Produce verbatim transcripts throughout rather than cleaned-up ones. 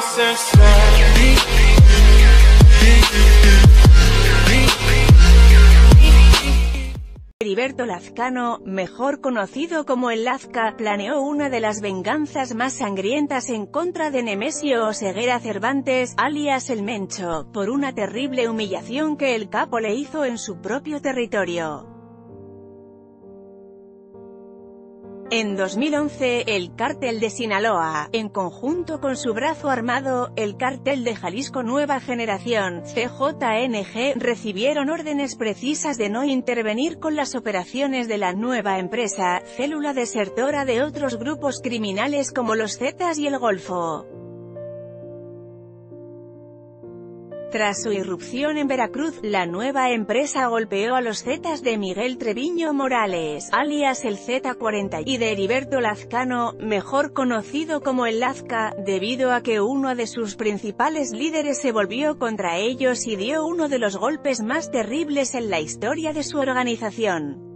Heriberto Lazcano, mejor conocido como el Lazca, planeó una de las venganzas más sangrientas en contra de Nemesio Oseguera Cervantes, alias el Mencho, por una terrible humillación que el capo le hizo en su propio territorio. En dos mil once, el Cártel de Sinaloa, en conjunto con su brazo armado, el Cártel de Jalisco Nueva Generación, C J N G, recibieron órdenes precisas de no intervenir con las operaciones de la nueva empresa, célula desertora de otros grupos criminales como los Zetas y el Golfo. Tras su irrupción en Veracruz, la nueva empresa golpeó a los Zetas de Miguel Treviño Morales, alias el Z cuarenta, y de Heriberto Lazcano, mejor conocido como el Lazca, debido a que uno de sus principales líderes se volvió contra ellos y dio uno de los golpes más terribles en la historia de su organización.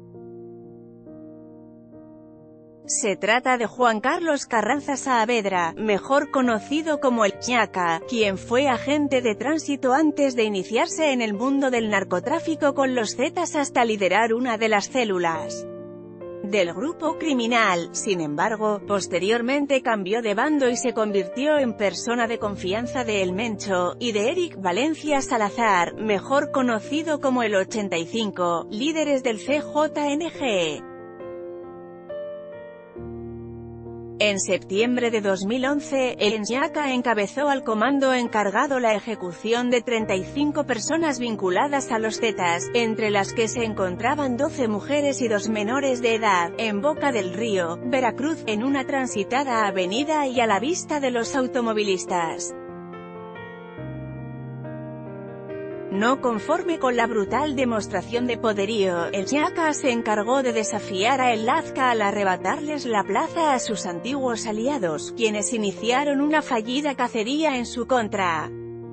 Se trata de Juan Carlos Carranza Saavedra, mejor conocido como el Ñaca, quien fue agente de tránsito antes de iniciarse en el mundo del narcotráfico con los Zetas hasta liderar una de las células del grupo criminal. Sin embargo, posteriormente cambió de bando y se convirtió en persona de confianza de El Mencho, y de Eric Valencia Salazar, mejor conocido como el ochenta y cinco, líderes del C J N G. En septiembre de dos mil once, el Ñaca encabezó al comando encargado la ejecución de treinta y cinco personas vinculadas a los Zetas, entre las que se encontraban doce mujeres y dos menores de edad, en Boca del Río, Veracruz, en una transitada avenida y a la vista de los automovilistas. No conforme con la brutal demostración de poderío, el Ñaca se encargó de desafiar a el Lazca al arrebatarles la plaza a sus antiguos aliados, quienes iniciaron una fallida cacería en su contra.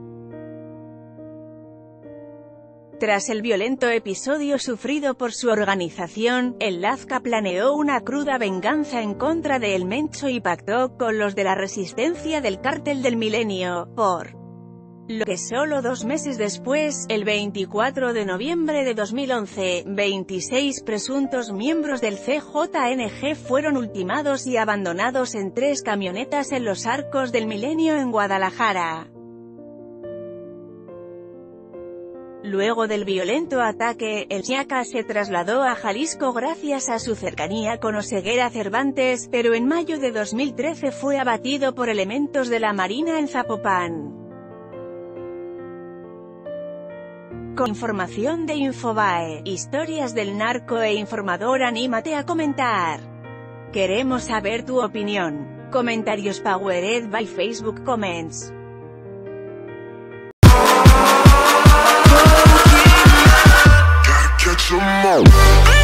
Tras el violento episodio sufrido por su organización, el Lazca planeó una cruda venganza en contra de El Mencho y pactó con los de la resistencia del Cártel del Milenio, por lo que solo dos meses después, el veinticuatro de noviembre de dos mil once, veintiséis presuntos miembros del C J N G fueron ultimados y abandonados en tres camionetas en los Arcos del Milenio en Guadalajara. Luego del violento ataque, el Ñaca se trasladó a Jalisco gracias a su cercanía con Oseguera Cervantes, pero en mayo de dos mil trece fue abatido por elementos de la Marina en Zapopan. Con información de Infobae, historias del narco e informador, anímate a comentar. Queremos saber tu opinión. Comentarios powered by Facebook Comments. Catch 'em all.